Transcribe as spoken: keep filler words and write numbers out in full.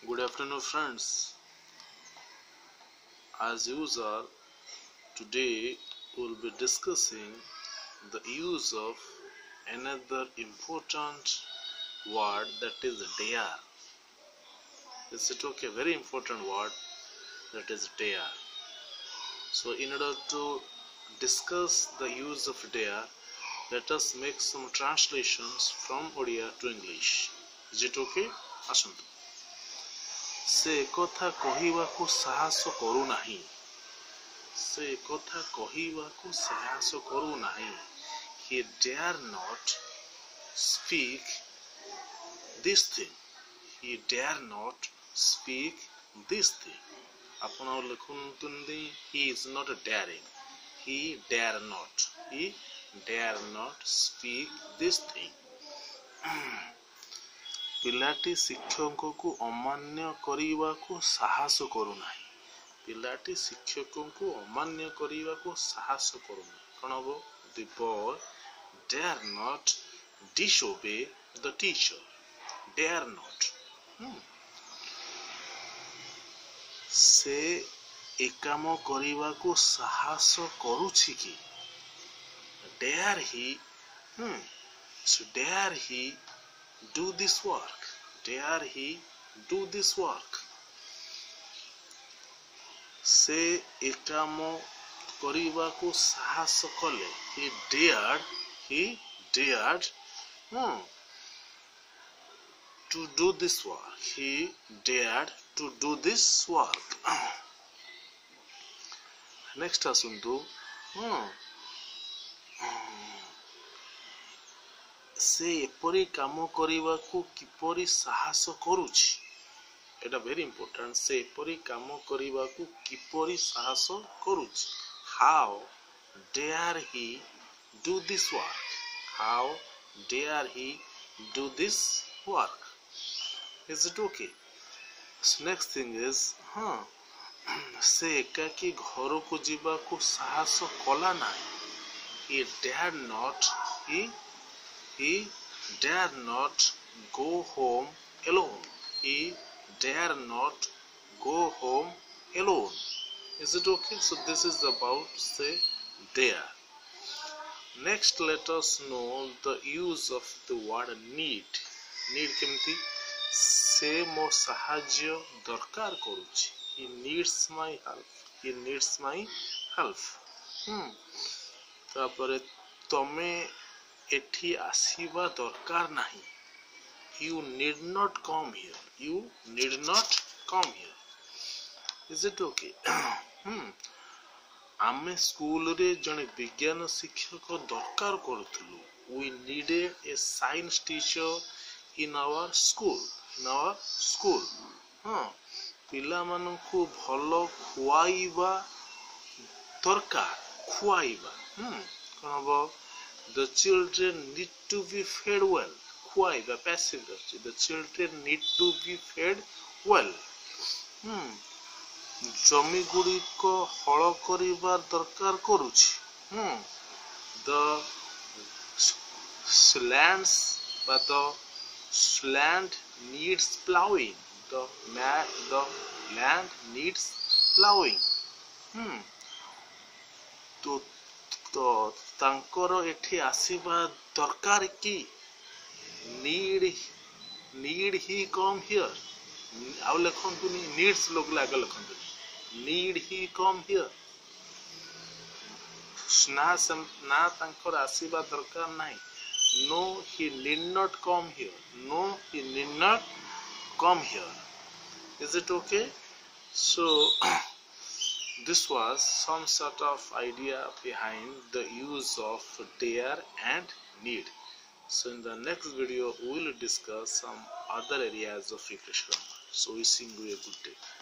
Good afternoon, friends. As usual, today we'll be discussing the use of another important word, that is dare. Is it okay? Very important word, that is dare. So, in order to discuss the use of dare, let us make some translations from Odia to English. Is it okay? Asantu. ସେ କଥା କହିବାକୁ ସାହସ କରୁନାହିଁ ସେ କଥା କହିବାକୁ ସାହସ କରୁନାହିଁ he dare not speak this thing he dare not speak this thing ଆପଣ ଲେଖୁଛନ୍ତି he is not daring he dare not he dare not speak this thing ପିଲାଟି ଶିକ୍ଷକଙ୍କୁ ଅମାନ୍ୟ କରିବାକୁ ସାହସ କରୁନାହିଁ ପିଲାଟି ଶିକ୍ଷକଙ୍କୁ ଅମାନ୍ୟ କରିବାକୁ ସାହସ କରୁନାହିଁ କଣ ହବ the boy dare not disobey the teacher dare not hmm. ସେ ଏ କାମ କରିବାକୁ ସାହସ କରୁଛି କି dare he hmm. so dare he do this work dare he do this work ସେ ଏ କାମ କରିବାକୁ ସାହସ କଲେ he dared he dared hmm, to do this work he dared to do this work next asuntu hmm. ସେ ଏପରି କାମ କରିବାକୁ କିପରି ସାହସ କରୁଛି ଏଟା very important ସେ ଏପରି କାମ କରିବାକୁ କିପରି ସାହସ କରୁଛି how dare he do this work how dare he do this work is it okay so next thing is huh ସେ ଏକାକି ଘରକୁ ଯିବାକୁ ସାହସ କଲା ନାହିଁ he dared not he He dare not go home alone. He dare not go home alone. Is it okay? So this is about say dare. Next, let us know the use of the word need. Need केमती से मो साहाज्य दरकार करुछि. He needs my help. He needs my help. Hmm. तापरे तमे एठी आसीबा दरकार नाही you need not come here you need not come here is it okay hmm आमे स्कूल रे जने विज्ञान शिक्षक दरकार करथुलु we needed a science teacher in our school in our school हां पिला मानन को भलो खुआइबा दरकार खुआइबा hmm कोनबो The children need to be fed well. Why the passive verb? The children need to be fed well. Hmm. जमी गुड़ी को हल करिबार दरकार करूछि. Hmm. The lands, but the land needs plowing. The ma- the land needs plowing. Hmm. तो तो तांकर एठी आसीबा दरकार की need need he come here आउ लेखंतुनी नीड्स लोग लाग लेखंतुनी नीड ही कम हियर ना सम ना तांकर आसीबा दरकार नाही no he need not come here no he need not come here is it okay so this was some sort of idea behind the use of dare and need. So in the next video we will discuss some other areas of English grammar. So wishing you a good day.